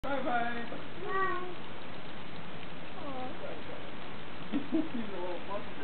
Bye bye. Bye. Oh, bye bye. He's a little monkey.